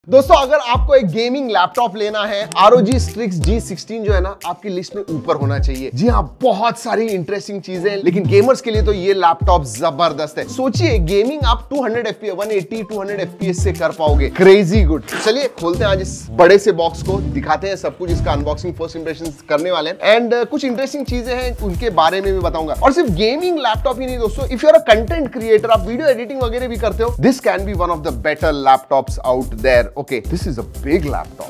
दोस्तों अगर आपको एक गेमिंग लैपटॉप लेना है, ROG Strix G16 जो है ना आपकी लिस्ट में ऊपर होना चाहिए। जी हाँ, बहुत सारी इंटरेस्टिंग चीजें, लेकिन गेमर्स के लिए तो ये लैपटॉप जबरदस्त है। सोचिए गेमिंग आप 200 FPS 180 200 FPS से कर पाओगे, क्रेजी गुड। चलिए खोलते हैं आज इस बड़े से बॉक्स को, दिखाते हैं सब कुछ, इसका अनबॉक्सिंग फर्स्ट इंप्रेशन करने वाले हैं एंड कुछ इंटरेस्टिंग चीजें हैं उनके बारे में भी बताऊंगा। और सिर्फ गेमिंग लैपटॉप ही नहीं दोस्तों, if you are a content creator, आप वीडियो एडिटिंग वगैरह भी करते हो, this can be one of the better laptops out there. Okay, this is a big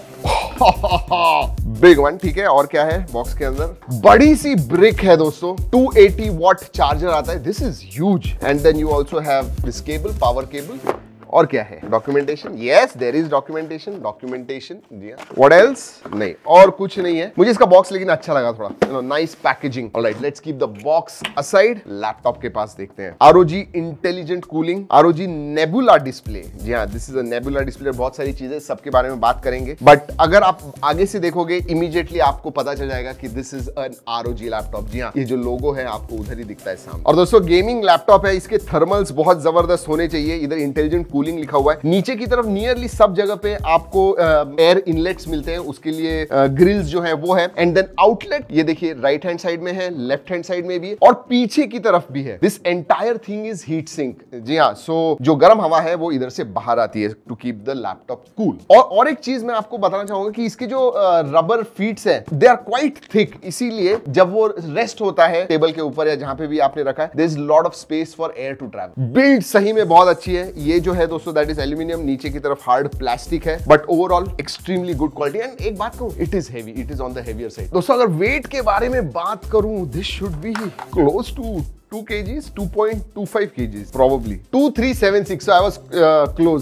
laptop, big one. ठीक है, और क्या है बॉक्स के अंदर? बड़ी सी ब्रिक है दोस्तों, 280 वॉट चार्जर आता है, this is huge. And then you also have this cable, power cable. और क्या है? Documentation, yes there is documentation. जी हाँ, व्हाट एल्स? नहीं, और कुछ नहीं है। मुझे इसका बॉक्स लेकिन अच्छा लगा थोड़ा, you know, nice packaging. Alright, let's keep the box aside, laptop के पास देखते हैं। ROG intelligent cooling, ROG Nebula display. जी हाँ, this is a Nebula display. बहुत सारी चीजें, सबके बारे में बात करेंगे, बट अगर आप आगे से देखोगे इमीडिएटली आपको पता चल जाएगा कि this is an ROG laptop. जी हाँ, ये जो लोगो है आपको उधर ही दिखता है सामने। और दोस्तों गेमिंग लैपटॉप है, इसके थर्मल्स बहुत जबरदस्त होने चाहिए। इधर इंटेलिजेंट कूलिंग लिखा हुआ है, नीचे की तरफ नियरली सब जगह पे आपको एयर इनलेट्स मिलते हैं, उसके लिए ग्रिल्स जो है वो है। एंड देन आउटलेट, ये देखिए राइट हैंड साइड में है, लेफ्ट हैंड साइड में भी है और पीछे की तरफ भी है। This entire thing is heat sink. जी हाँ, सो जो गर्म हवा है वो इधर से बाहर आती है to keep the laptop cool. और एक चीज मैं आपको बताना चाहूंगा कि इसके जो रबर फीट्स है दे आर क्वाइट थिक, इसीलिए जब वो रेस्ट होता है टेबल के ऊपर या जहां पे भी आपने रखा है, there is lot of space for air to travel. Build सही में बहुत अच्छी है। ये जो है दोस्तों दैट इज एल्यूमिनियम, नीचे की तरफ हार्ड प्लास्टिक है, but overall extremely good quality. And एक बात कहूं, it is heavy, it is on the heavier side. दोस्तों अगर वेट के बारे में बात करूं, this should be close to 2 kgs, 2.25 kgs, probably 2376. So I was close.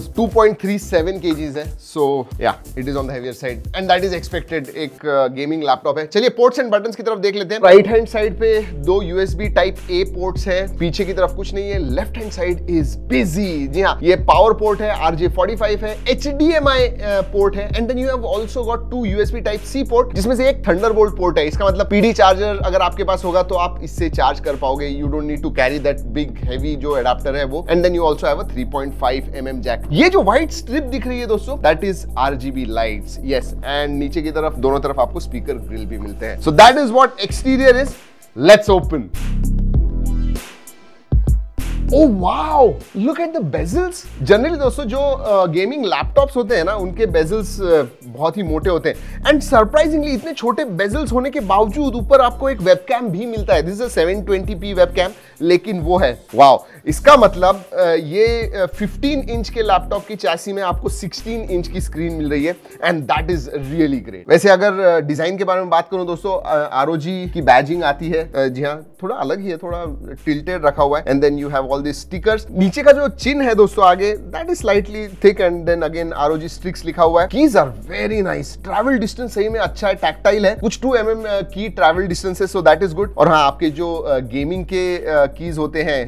2.37 kgs है. So yeah, it is on the heavier side, and that is expected. एक gaming laptop है। चलिए पोर्ट्स एंड बटन्स की तरफ देख लेते हैं। राइट हैंड साइड पे 2 USB टाइप A पोर्ट्स है, पीछे की तरफ कुछ नहीं है। Left hand side is busy. जी हाँ, ये पावर पोर्ट है, RJ45 है, HDMI पोर्ट है, and then you have also got 2 USB type C port, जिसमें से एक थंडरबोल्ट पोर्ट है। इसका मतलब PD चार्जर अगर आपके पास होगा तो आप इससे चार्ज कर पाओगे। You don't need to carry that big heavy जो adapter है वो। And then you also have a 3.5 mm jack। ये जो white strip दिख रही है दोस्तों, that is RGB lights, yes। and नीचे की तरफ दोनों तरफ आपको speaker grill भी मिलते हैं। So that is what exterior is। Let's open। Oh wow! Look at the bezels। Generally दोस्तों जो गेमिंग लैपटॉप्स होते हैं ना, उनके बेजल्स बहुत ही मोटे होते हैं, एंड सरप्राइजिंगली इतने छोटे बेजल्स होने के बावजूद ऊपर आपको एक वेबकैम भी मिलता है। This is a 720p webcam, लेकिन वो है वाओ। इसका मतलब ये 15 इंच के लैपटॉप की चैसी में आपको 16 इंच की स्क्रीन मिल रही है, and that is really great. वैसे अगर डिजाइन के बारे में बात करूं दोस्तों, ROG की बैजिंग आती है। जी हाँ, थोड़ा अलग ही है, थोड़ा टिल्टेड रखा हुआ है। And then you have all this stickers. नीचे का जो चिन्ह है दोस्तों आगे, that is slightly thick, and then again ROG Strix लिखा हुआ है। Keys are very nice. Travel distance सही में अच्छा है, टैक्टाइल है, कुछ 2 mm की ट्रैवल डिस्टेंस है, सो दैट इज गुड। और हाँ, आपके जो गेमिंग के कीज होते हैं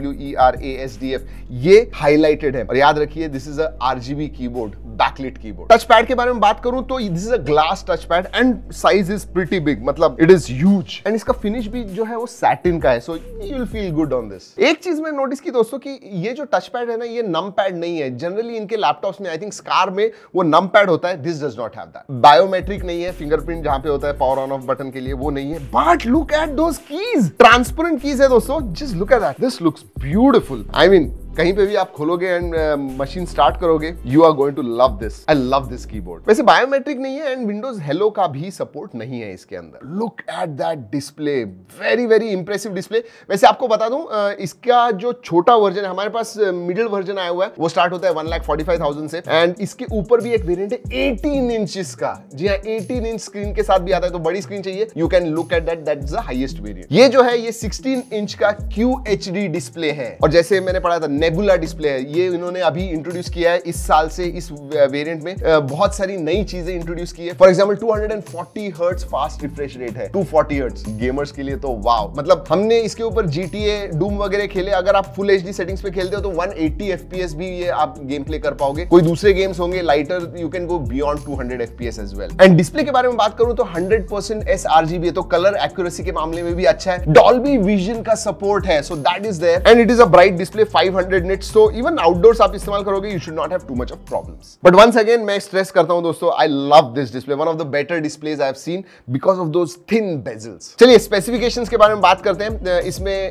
QWERASDF, ये हाईलाइटेड है। और याद रखिए this is a RGB keyboard, backlit keyboard. Touch pad के बारे में बात करूं तो this is a glass touch pad and size is pretty big, मतलब इट इज ह्यूज। एंड इसका फिनिश भी जो है वो सैटिन का है, so you will feel good on this. एक चीज मैं नोटिस की दोस्तों कि ये जो टच पैड है ना, ये नम पैड नहीं है। जनरली इनके लैपटॉप्स में, आई थिंक स्कार में वो नम पैड होता है, this does not have that. Biometric नहीं है, फिंगरप्रिंट जहां पे होता है पावर ऑन ऑफ बटन के लिए, वो नहीं है। But look at those keys, transparent keys है दोस्तों। Just look at that, this looks beautiful. I mean कहीं पे भी आप खोलोगे एंड मशीन स्टार्ट करोगे, you are going to love this. I love this keyboard. वैसे बायोमेट्रिक नहीं है एंड विंडोज हेलो का भी सपोर्ट नहीं है इसके अंदर। Look at that display, very very impressive display. वैसे आपको बता दूं, इसका जो छोटा वर्जन है, हमारे पास मिडिल वर्जन आया हुआ है, वो स्टार्ट होता है 1,45,000 से, एंड इसके ऊपर भी एक वेरिएंट है 18 इंचेस का। जी हाँ, 18 इंच स्क्रीन के साथ भी आता है, तो बड़ी स्क्रीन चाहिए, you can look at that, that is the highest variant. ये जो है ये 16 इंच का QHD डिस्प्ले है, और जैसे मैंने पढ़ा था नेबुला डिस्प्ले है, ये इन्होंने अभी इंट्रोड्यूस किया है इस साल से। इस वेरिएंट में बहुत सारी नई चीजें इंट्रोड्यूस की है। For example 240 hertz fast refresh rate है, 240 हर्ट्ज। गेमर्स के लिए तो वाव, मतलब हमने इसके ऊपर GTA, डूम वगैरह खेले। अगर आप फुल HD सेटिंग्स पे खेलते हो तो 180 FPS भी ये आप गेम प्ले कर पाओगे। कोई दूसरे गेम्स होंगे lighter, you can go beyond 200 FPS as well. And display के बारे में बात करूं तो 100% sRGB है, तो कलर एक्यूरेसी के मामले में भी अच्छा है। डॉल्बी विजन का सपोर्ट है, so that is there, and it is a bright display. 500 सॉफ्टेड निट्स, तो इवन आउटडोर्स आप इस्तेमाल करोगे, you should not have too much of problems. But once again मैं स्ट्रेस करता हूं दोस्तों, I love this display, one of the better displays I have seen because of those thin bezels. चलिए specifications के बारे में बात करते हैं। इसमें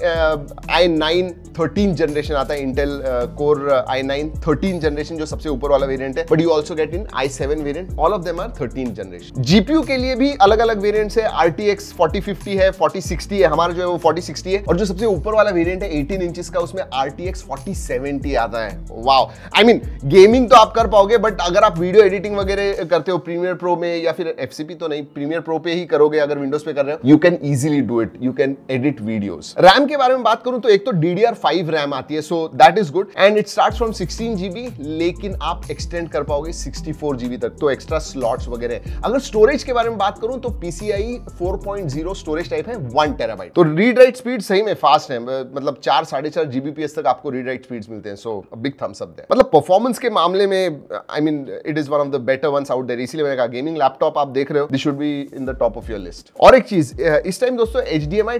i9 13 जनरेशन आता है, इंटेल कोर i9 13 जनरेशन जो सबसे ऊपर वाला वेरिएंट है, but you also get in i7 variant, all of them are 13 generation. GPU के लिए भी अलग अलग वेरिएंट्स है, RTX 4050 है, 4060 है, हमारा जो है वो 4060 है, और जो सबसे ऊपर वाला वेरिएंट है 18 इंचेस का, उसमें RTX 4070 आता है। वाओ, आई मीन गेमिंग तो आप कर पाओगे, बट अगर आप वीडियो एडिटिंग वगैरह करते हो प्रीमियर प्रो में, या फिर FCP तो नहीं, प्रीमियर प्रो पे ही करोगे, अगर विंडोज पे कर रहे हो, you can easily do it, you can edit videos. RAM के बारे में बात करूं तो एक तो DDR5 रैम आती है, so that is good, and it starts from 16 GB, लेकिन आप एक्सटेंड कर पाओगे 64 GB तक, तो एक्स्ट्रा स्लॉट्स वगैरह। अगर स्टोरेज के बारे में बात करूं तो PCIe 4.0 स्टोरेज टाइप है, 1 TB, तो रीड राइट स्पीड सही में फास्ट है, मतलब 4-4.5 Gbps तक आपको रीड राइट स्पीड्स मिलते हैं, so big thumbs up there. मतलब परफॉर्मेंस के मामले में I mean it is one of the better ones out there, इसीलिए मैंने कहा गेमिंग लैपटॉप आप देख रहे हो, this should be in the top of your list. और एक चीज, इस टाइम दोस्तों HDMI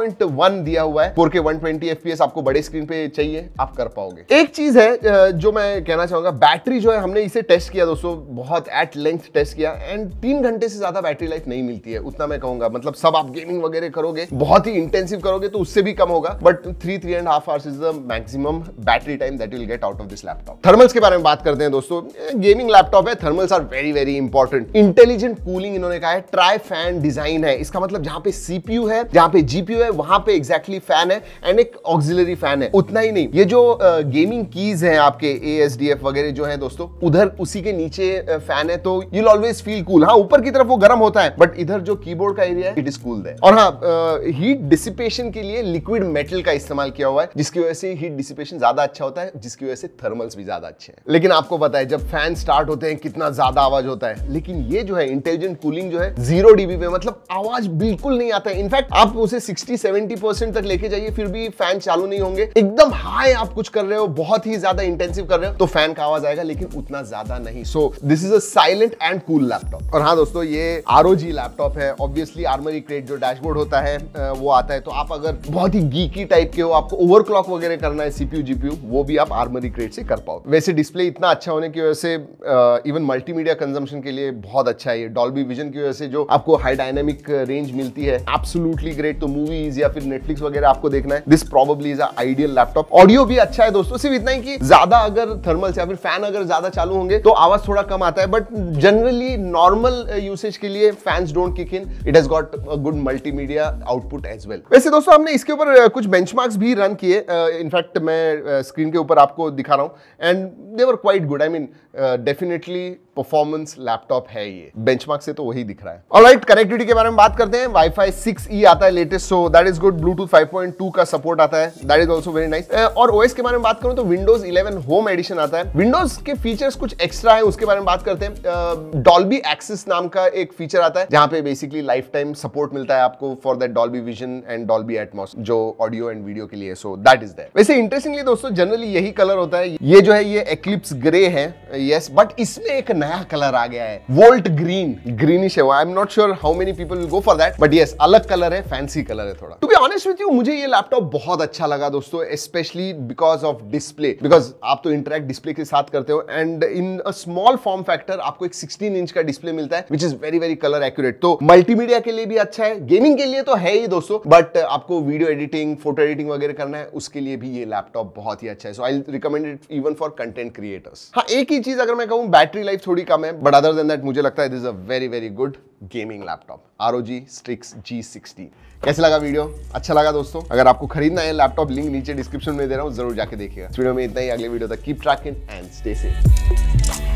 2.1 दिया हुआ है, 4K 120 FPS आपको बड़े स्क्रीन पे चाहिए, आप कर पाओगे। एक चीज है जो मैं कहना चाहूंगा, बैटरी जो है, हमने इसे टेस्ट किया दोस्तों, बहुत एट लेंथ टेस्ट किया, एंड 3 घंटे से ज्यादा बैटरी लाइफ नहीं मिलती है, उतना मैं कहूंगा। मतलब सब आप गेमिंग वगैरह करोगे, बहुत ही इंटेंसिव करोगे तो उससे भी कम होगा, but 3.5 hours is the maximum battery time that you will get out of this laptop. Thermals के बारे में बात करते हैं दोस्तों, गेमिंग लैपटॉप है, thermals are very very important. Intelligent cooling इन्होंने कहा है, ट्राई फैन डिजाइन है, इसका मतलब जहां पे CPU है, जहां पे GPU है, वहां पे एग्जैक्टली फैन है, एंड एक ऑक्सिलरी फैन है। उतना ही नहीं, ये जो गेमिंग कीज हैं आपके ASDF वगैरह जो है दोस्तों, उधर उसी के नीचे फैन है, तो you will always feel cool. हाँ, ऊपर की तरफ वो गर्म होता है, बट इधर जो कीबोर्ड का एरिया है, इट इज कूल देयर। और हाँ, हीट डिसिपेशन के लिए लिक्विड मेटल का इस्तेमाल किया हुआ है, जिसकी वजह से हीट डिसिपेशन ज्यादा अच्छा होता है, जिसकी वजह से थर्मल्स भी ज्यादा अच्छे हैं। लेकिन आपको पता है जब फैन स्टार्ट होते हैं कितना ज्यादा आवाज होता है, लेकिन ये जो है इंटेलिजेंट कूलिंग जो है 0 dB पे, मतलब आवाज बिल्कुल नहीं आता है। इनफैक्ट आप उसे 60-70% तक लेके जाइए, फिर भी फैन चालू नहीं होंगे। एकदम हाई आप कुछ कर रहे हो, बहुत ही ज्यादा इंटेंसिव कर रहे हो, तो फैन का आवाज आएगा, लेकिन उतना ज्यादा नहीं। So this is a silent and cool laptop. और हाँ दोस्तों, ये ROG लैपटॉप है, ऑब्वियसली आर्मरी क्रेट जो डैशबोर्ड होता है वो आता है, तो आप अगर बहुत ही गीकी टाइप के हो, आपको ओवरक्लॉक वगैरह करना है CPU GPU, वो भी आप आर्मरी क्रेट से कर पाओ। वैसे डिस्प्ले इतना अच्छा होने की वजह से इवन मल्टीमीडिया कंजम्पशन के लिए बहुत अच्छा है। ये डॉल्बी विजन की वजह से जो आपको हाई डायनामिक रेंज मिलती है, एब्सोल्युटली ग्रेट। तो मूवीज या फिर नेटफ्लिक्स वगैरह आपको देखना है, this probably is a ideal laptop. Audio भी अच्छा है दोस्तों, सिर्फ इतना ही कि ज्यादा अगर थर्मल्स या फिर फैन अगर ज्यादा चालू होंगे तो आवाज थोड़ा कम आता है, बट जनरली नॉर्मल यूसेज के लिए fans don't kick in, it has got a good multimedia output as well. वैसे दोस्तों, हमने इसके ऊपर कुछ बेंचमार्क्स भी रन किए, इनफैक्ट मैं स्क्रीन के ऊपर आपको दिखा रहा हूं, and they were quite good. I mean definitely performance laptop है ये, बेंचमार्क से तो वही दिख रहा है। ऑलराइट, कनेक्टिविटी के बारे में बात करते हैं। Wi-Fi 6E आता है latest, so that is good. Bluetooth 5.2 का सपोर्ट आता है, that is also very nice. और OS के बारे में बात करूं तो Windows 11 होम एडिशन आता है। विंडोज के फीचर्स कुछ एक्स्ट्रा है, उसके बारे में बात करते हैं। Dolby Access नाम का एक फीचर आता है, जहां पे बेसिकली लाइफ टाइम सपोर्ट मिलता है आपको for that Dolby Vision and Dolby Atmos, जो ऑडियो एंड वीडियो के लिए, सो दैट इज देयर। वैसे इंटरेस्टिंगली दोस्तों, जनरली यही कलर होता है, ये जो है ये Eclipse ग्रे है, यस, बट इसमें एक नया कलर आ गया है, वोल्ट ग्रीन, ग्रीनिश है वो। I am not sure how many people will go for that, but yes, अलग कलर है, फैंसी कलर है थोड़ा। To be honest with you, मुझे ये लैपटॉप बहुत अच्छा लगा दोस्तों, specially because of display, because आप तो इंटरैक्ट डिस्प्ले के साथ करते हो, and in a small form factor आपको एक 16 इंच का डिस्प्ले मिलता है, which is very very colour accurate. तो मल्टीमीडिया के लिए भी अच्छा है, गेमिंग के लिए तो है ही दोस्तों, बट आपको वीडियो एडिटिंग, फोटो एडिटिंग वगैरह करना है, उसके लिए भी ये लैपटॉप बहुत ही अच्छा है। So I recommend it even for content creators. हाँ, एक ही चीज अगर मैं कहूं, बैटरी लाइफ थोड़ी कम है, बट अदर देन दैट मुझे लगता है this is a very very good gaming laptop, ROG Strix G16। कैसे लगा वीडियो? अच्छा लगा दोस्तों? अगर आपको खरीदना है लैपटॉप, लिंक नीचे डिस्क्रिप्शन में दे रहा हूं, जरूर जाके देखिएगा। इस वीडियो में इतना ही, अगले वीडियो तक keep tracking and stay safe.